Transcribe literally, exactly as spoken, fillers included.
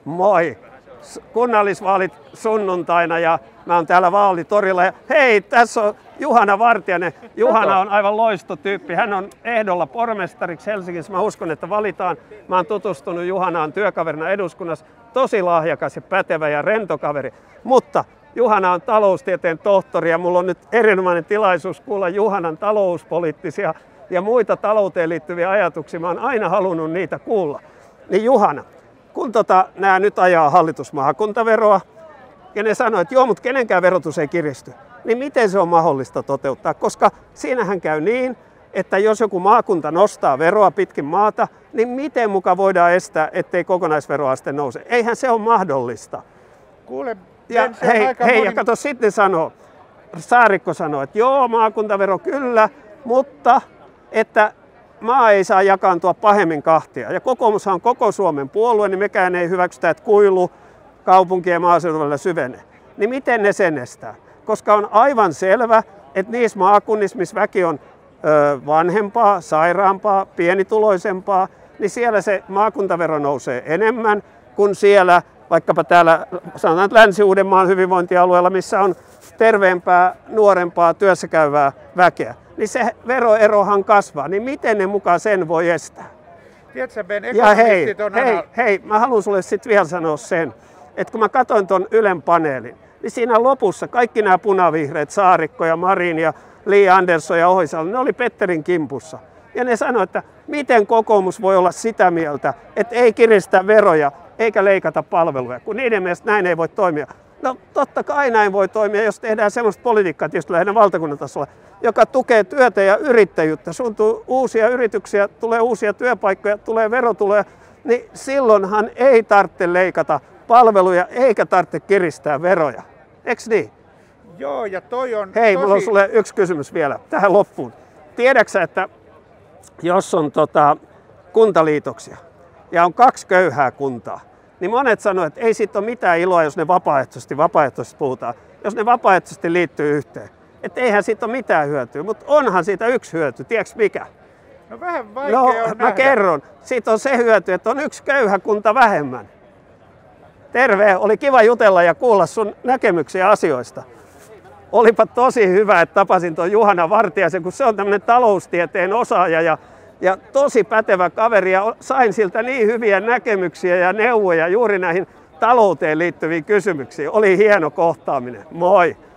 Moi. Kunnallisvaalit sunnuntaina ja mä oon täällä vaalitorilla. Ja hei, tässä on Juhana Vartiainen. Juhana on aivan loistotyyppi. Hän on ehdolla pormestariksi Helsingissä. Mä uskon, että valitaan. Mä oon tutustunut Juhanaan työkaverina eduskunnassa. Tosi lahjakas ja pätevä ja rento kaveri. Mutta Juhana on taloustieteen tohtori ja mulla on nyt erinomainen tilaisuus kuulla Juhanan talouspoliittisia ja muita talouteen liittyviä ajatuksia. Mä oon aina halunnut niitä kuulla. Niin Juhana, kun tota, nämä nyt ajaa hallitusmaakuntaveroa ja ne sanoo, että joo, mutta kenenkään verotus ei kiristy, niin miten se on mahdollista toteuttaa? Koska siinähän käy niin, että jos joku maakunta nostaa veroa pitkin maata, niin miten muka voidaan estää, ettei kokonaisveroaste nouse? Eihän se ole mahdollista. Kuule, ja hei, hei moni... ja kato, sitten sanoo, Saarikko sanoo, että joo, maakuntavero kyllä, mutta että maa ei saa jakaantua pahemmin kahtia. Ja kokoomushan on koko Suomen puolue, niin mekään ei hyväksytä, että kuilu kaupunkien ja maaseudun välillä syvenee. Niin miten ne sen estää? Koska on aivan selvä, että niissä maakunnissa, missä väki on ö, vanhempaa, sairaampaa, pienituloisempaa, niin siellä se maakuntavero nousee enemmän kuin siellä, vaikkapa täällä sanotaan että Länsi-Uudenmaan hyvinvointialueella, missä on terveempää, nuorempaa, työssäkäyvää väkeä. Niin se veroerohan kasvaa, niin miten ne mukaan sen voi estää? Tiedätkö, Ben, ja hei, on hei, aina... hei, mä haluan sulle sitten vielä sanoa sen, että kun mä katsoin ton Ylen paneelin, niin siinä lopussa kaikki nämä punavihreät, Saarikko ja Marin ja Li Andersson ja Ohisalo, ne oli Petterin kimpussa. Ja ne sanoi, että miten kokoomus voi olla sitä mieltä, että ei kiristä veroja eikä leikata palveluja, kun niiden mielestä näin ei voi toimia. No totta kai näin voi toimia, jos tehdään semmoista politiikkaa, tietysti lähinnä valtakunnan tasolla, joka tukee työtä ja yrittäjyyttä. Suntuu uusia yrityksiä, tulee uusia työpaikkoja, tulee verotuloja, niin silloinhan ei tarvitse leikata palveluja eikä tarvitse kiristää veroja. Eiks niin? Joo, ja toi on Hei, tosi... mulla on sulle yksi kysymys vielä tähän loppuun. Tiedäksä, että jos on tota, kuntaliitoksia ja on kaksi köyhää kuntaa, niin monet sanoo, että ei siitä ole mitään iloa, jos ne vapaaehtoisesti, vapaaehtoisesti puhutaan, jos ne vapaaehtoisesti liittyy yhteen. Että eihän siitä ole mitään hyötyä, mutta onhan siitä yksi hyöty. Tiedätkö mikä? No vähän vaikea no, on mä nähdä. kerron. Siitä on se hyöty, että on yksi köyhä kunta vähemmän. Terve, oli kiva jutella ja kuulla sun näkemyksiä asioista. Olipa tosi hyvä, että tapasin tuon Juhana Vartiaisen, kun se on tämmöinen taloustieteen osaaja ja, ja tosi pätevä kaveri. Ja sain siltä niin hyviä näkemyksiä ja neuvoja juuri näihin talouteen liittyviin kysymyksiin. Oli hieno kohtaaminen. Moi!